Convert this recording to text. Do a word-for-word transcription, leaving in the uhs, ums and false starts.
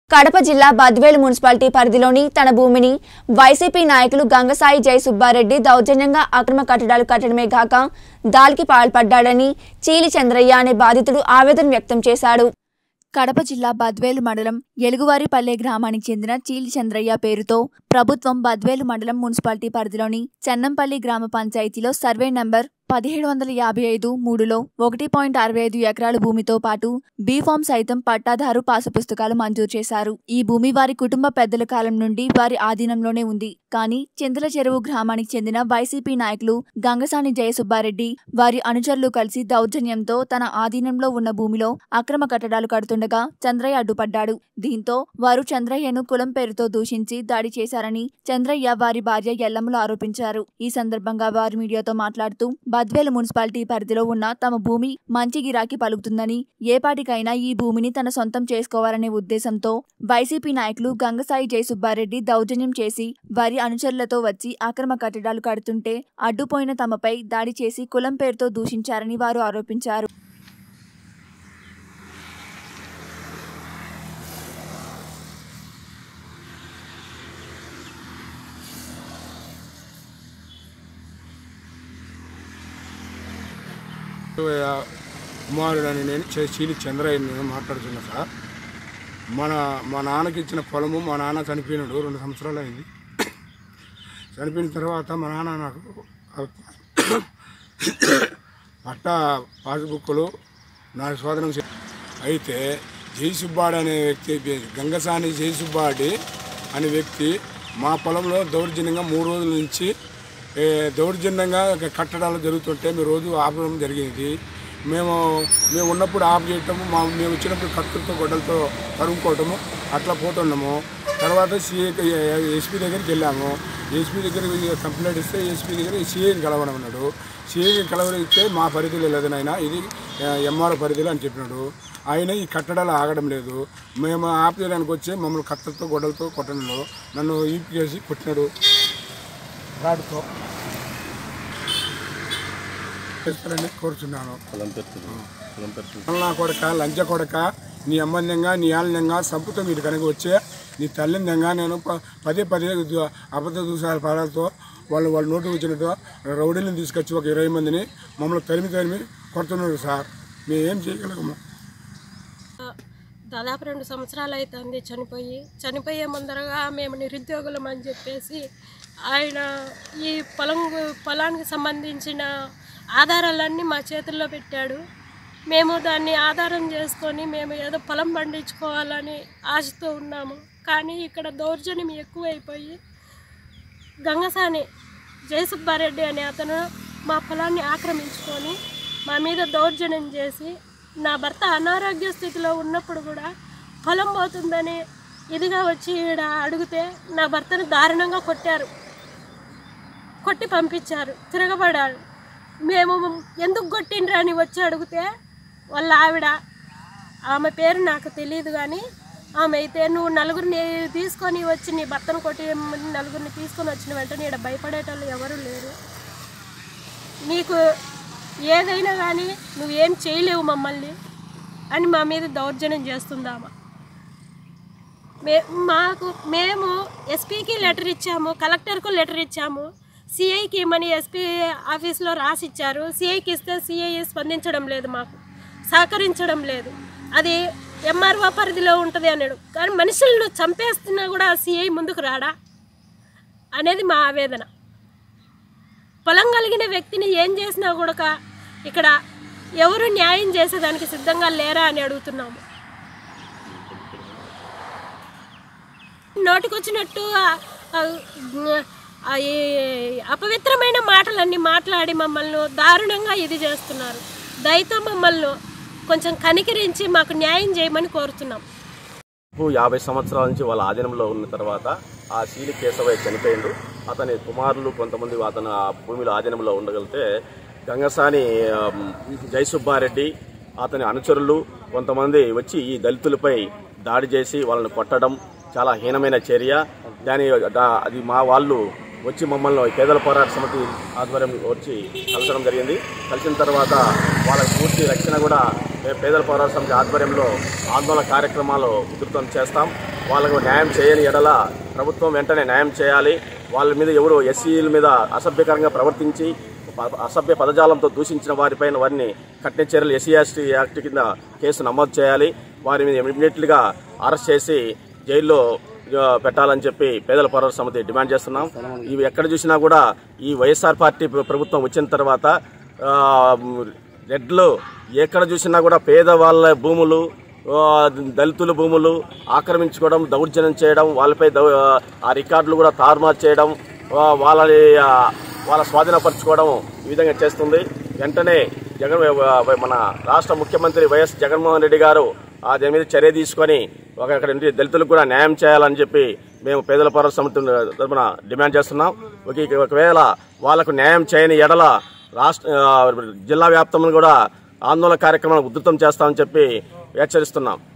కడప జిల్లా బద్వేలు మున్సిపాలిటీ పరిధిలోని తన భూమిని వైసీపీ నాయకులు గంగసాయి జై సుబ్బారెడ్డి దౌర్జన్యంగా అక్రమ కట్టడాలు కట్టడమే గాక దాడికి పాల్పడ్డాడని చీలి చంద్రయ్య అనే బాధితుడు ఆవేదన వ్యక్తం చేశాడు. కడప జిల్లా బద్వేలు మండలం ఎలుగువారిపల్లె గ్రామానికి చెందిన చీలి చంద్రయ్య పేరుతో ప్రభుత్వం బద్వేలు మండలం మున్సిపాలిటీ పరిధిలోని చెన్నంపల్లి గ్రామ పంచాయతీలో సర్వే నంబర్ పదిహేడు వందల యాభై ఐదు మూడులో ఒకటి పాయింట్ అరవై ఐదు ఎకరాల భూమితో పాటు బీఫామ్ సైతం పట్టాదారు పాసు పుస్తకాలు మంజూరు చేశారు. ఈ భూమి వారి కుటుంబ పెద్దల కాలం నుండి వారి ఆధీనంలోనే ఉంది. కానీ చింతల చెరువు గ్రామానికి చెందిన వైసీపీ నాయకులు గంగసాని జయసుబ్బారెడ్డి వారి అనుచరులు కలిసి దౌర్జన్యంతో తన ఆధీనంలో ఉన్న భూమిలో అక్రమ కట్టడాలు కడుతుండగా చంద్రయ్య అడ్డుపడ్డాడు. దీంతో వారు చంద్రయ్యను కులం పేరుతో దూషించి దాడి చేశారని చంద్రయ్య వారి భార్య ఎల్లమ్మలు ఆరోపించారు. ఈ సందర్భంగా వారు మీడియాతో మాట్లాడుతూ బద్వేలు మున్సిపాలిటీ పరిధిలో ఉన్న తమ భూమి మంచి గిరాకీ పలుకుతుందని, ఏపాటికైనా ఈ భూమిని తన సొంతం చేసుకోవాలనే ఉద్దేశంతో వైసీపీ నాయకులు గంగసాయి జయసుబ్బారెడ్డి దౌర్జన్యం చేసి వారి అనుచరులతో వచ్చి అక్రమ కట్టడాలు కడుతుంటే అడ్డుపోయిన తమపై దాడి చేసి కులం పేరుతో దూషించారని వారు ఆరోపించారు. కుమారుడని నేను చీలి చంద్రయ్య నేను మాట్లాడుతున్నా సార్. మన మా నాన్నకి ఇచ్చిన పొలము మా నాన్న చనిపోయినాడు, రెండు సంవత్సరాలు అయింది. చనిపోయిన తర్వాత మా నాన్న నాకు పట్టా పాస్బుక్లు నా స్వాధీనం అయితే జయసుబ్బాడి అనే వ్యక్తి, గంగసాని జయసుబ్బాడి అనే వ్యక్తి మా పొలంలో దౌర్జన్యంగా మూడు రోజుల నుంచి దౌర్జన్యంగా కట్టడాలు జరుగుతుంటే మేము రోజు ఆపడం జరిగింది. మేము మేము ఉన్నప్పుడు ఆఫ్ చేయటము, మా మేము వచ్చినప్పుడు కత్తులతో గొడ్డలతో తరుముకోవటము అట్లా పోతున్నాము. తర్వాత సిఏ ఎస్పీ దగ్గరికి వెళ్ళాము. ఎస్పీ దగ్గర కంప్లైంట్ ఇస్తే ఎస్పీ దగ్గర సిఐని కలవడం అన్నాడు. సిఐని కలవడిస్తే మా పరిధిలో లేదని ఆయన ఇది ఎంఆర్ఓ పరిధిలో అని చెప్పినాడు. ఆయన ఈ కట్టడాలు ఆగడం లేదు. మేము ఆపేయడానికి వచ్చి మమ్మల్ని కత్తులతో గొడ్డలతో కొట్టడంలో నన్ను ఈపీ చేసి కొట్టినాడు రాడుతో. చేస్తారని కోరుచున్నాను. నా కొడక లంచ కొడక నీ అమ్మందంగా నీ ఆనందంగా సంపుతో మీరు కనుక వచ్చే నీ తల్లిందంగా నేను పదే పదే అబద్ధ దూసాల పాలతో వాళ్ళు వాళ్ళు నోటు వచ్చినట్టు రౌడీలను తీసుకొచ్చి ఒక ఇరవై మందిని మమ్మల్ని తరిమి తరిమి కొడుతున్నారు సార్. మేము ఏం చేయగలము? దాదాపు రెండు సంవత్సరాలు అవుతుంది చనిపోయి. చనిపోయే ముందరగా మేము నిరుద్యోగులం అని చెప్పేసి ఆయన ఈ పొలం పొలానికి సంబంధించిన ఆధారాలన్నీ మా చేతుల్లో పెట్టాడు. మేము దాన్ని ఆధారం చేసుకొని మేము ఏదో పొలం పండించుకోవాలని ఆశతో ఉన్నాము. కానీ ఇక్కడ దౌర్జన్యం ఎక్కువైపోయి గంగసాని జయసుబ్బారెడ్డి అనే అతను మా పొలాన్ని ఆక్రమించుకొని మా మీద దౌర్జన్యం చేసి, నా భర్త అనారోగ్య స్థితిలో ఉన్నప్పుడు కూడా పొలం పోతుందని ఇదిగా వచ్చి ఈడ అడిగితే నా భర్తను దారుణంగా కొట్టారు, కొట్టి పంపించారు, తిరగబడారు. మేము ఎందుకు కొట్టిండ్రు అని వచ్చి అడిగితే వాళ్ళ ఆవిడ, ఆమె పేరు నాకు తెలియదు కానీ ఆమె అయితే నువ్వు నలుగురిని తీసుకొని వచ్చి నీ భర్తను కొట్టి నలుగురిని తీసుకొని వచ్చిన వెంటనే ఇక్కడ భయపడేటోళ్ళు ఎవరు లేరు, నీకు ఏదైనా కానీ నువ్వేం చేయలేవు మమ్మల్ని అని మా మీద దౌర్జన్యం చేస్తుందామా. మే మాకు మేము ఎస్పీకి లెటర్ ఇచ్చాము, కలెక్టర్కు లెటర్ ఇచ్చాము, సిఐకి ఇమ్మని ఎస్పీ ఆఫీస్లో రాసిచ్చారు. సిఐకి ఇస్తే సిఐ స్పందించడం లేదు, మాకు సహకరించడం లేదు. అది ఎంఆర్ఓ పరిధిలో ఉంటుంది అన్నాడు. కానీ మనుషులను చంపేస్తున్నా కూడా సిఐ ముందుకు రాడా అనేది మా ఆవేదన. పొలం కలిగిన వ్యక్తిని ఏం చేసినా కూడా ఇక్కడ ఎవరు న్యాయం చేసేదానికి సిద్ధంగా లేరా అని అడుగుతున్నాము. నోటికొచ్చినట్టు అపవిత్రమైన మాటలన్నీ మాట్లాడి మమ్మల్ని దారుణంగా ఇది చేస్తున్నారు. దయతో మమ్మల్ని కొంచెం కనికరించి మాకు న్యాయం చేయమని కోరుతున్నాం. యాభై సంవత్సరాల నుంచి వాళ్ళ ఆధీనంలో ఉన్న తర్వాత ఆ సీలి కేశవయ్య చనిపోయిండు. అతని కుమారులు కొంతమంది అతను ఆ భూమిలో ఆధీనంలో ఉండగలిగితే గంగసాని జయసుబ్బారెడ్డి అతని అనుచరులు కొంతమంది వచ్చి ఈ దళితులపై దాడి చేసి వాళ్ళని కొట్టడం చాలా హీనమైన చర్య. దాని అది మా వాళ్ళు వచ్చి మమ్మల్ని పేదల పోరాట సమితి ఆధ్వర్యం వచ్చి కలచడం జరిగింది. కలిసిన తర్వాత వాళ్ళకి పూర్తి రక్షణ కూడా పేదల పోరాట సమితి ఆధ్వర్యంలో ఆందోళన కార్యక్రమాలు ఉధృతం చేస్తాం. వాళ్ళకు న్యాయం చేయని ఎడల ప్రభుత్వం వెంటనే న్యాయం చేయాలి. వాళ్ళ మీద ఎవరు ఎస్సీల మీద అసభ్యకరంగా ప్రవర్తించి అసభ్య పదజాలంతో దూషించిన వారిపైన వారిని కఠిన చర్యలు ఎస్సీ ఎస్టీ యాక్ట్ కింద కేసు నమోదు చేయాలి. వారి మీద ఇమీడియట్గా అరెస్ట్ చేసి జైల్లో పెట్టాలని చెప్పి పేదల పోరాట సమితి డిమాండ్ చేస్తున్నాం. ఇవి ఎక్కడ చూసినా కూడా ఈ వైఎస్ఆర్ పార్టీ ప్రభుత్వం వచ్చిన తర్వాత రెడ్లు ఎక్కడ చూసినా కూడా పేదవాళ్ళ భూములు, దళితుల భూములు ఆక్రమించుకోవడం, దౌర్జన్యం చేయడం, వాళ్ళపై ఆ రికార్డులు కూడా తారుమారు చేయడం, వాళ్ళని వాళ్ళ స్వాధీనపరచుకోవడం ఈ విధంగా చేస్తుంది. వెంటనే జగన్ మన రాష్ట్ర ముఖ్యమంత్రి వైఎస్ జగన్మోహన్ రెడ్డి గారు ఆ దీని మీద చర్య తీసుకొని ఒక అక్కడ దళితులకు కూడా న్యాయం చేయాలని చెప్పి మేము పేదల పోరాట సమితి తరఫున డిమాండ్ చేస్తున్నాం. ఒకవేళ వాళ్లకు న్యాయం చేయని ఎడల రాష్ట్ర జిల్లా వ్యాప్తంగా కూడా ఆందోళన కార్యక్రమాలను ఉధృతం చేస్తామని చెప్పి హెచ్చరిస్తున్నాం.